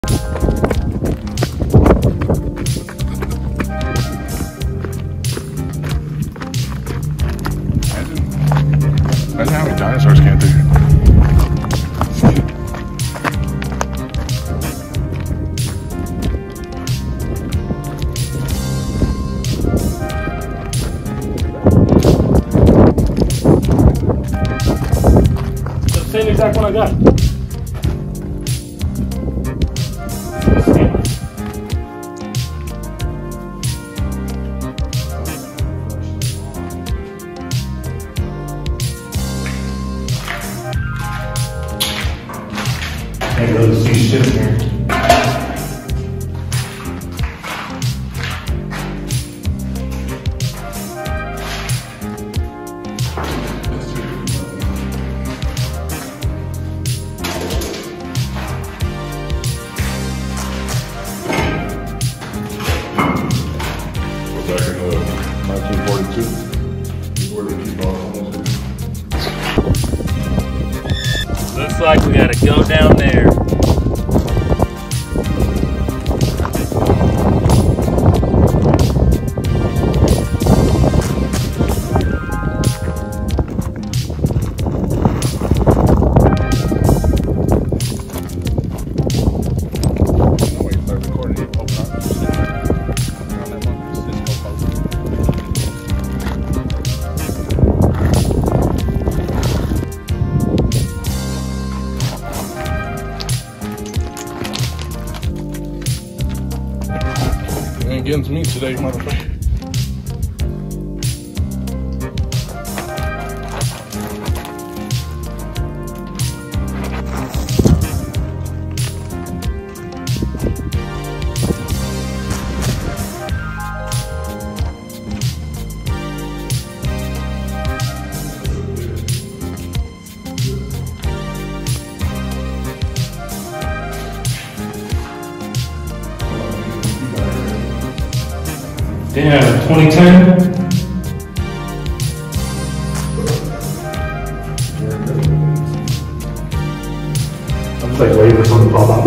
Imagine how many dinosaurs can't do. Same exact one I got. Can't really see shit in here. Back in 1942, before they keep off. Looks like we gotta go down there. Ain't getting to me today, motherfucker. Damn, 2010. I'm just like waiting for something to pop out.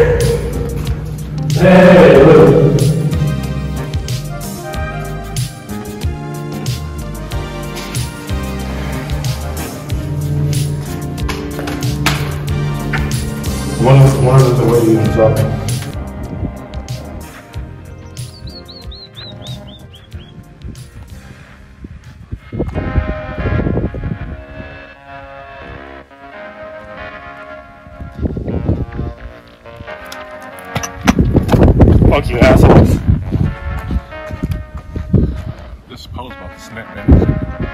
Hey, look. One of the waiting up. Fuck you, assholes. This post about to snap, man.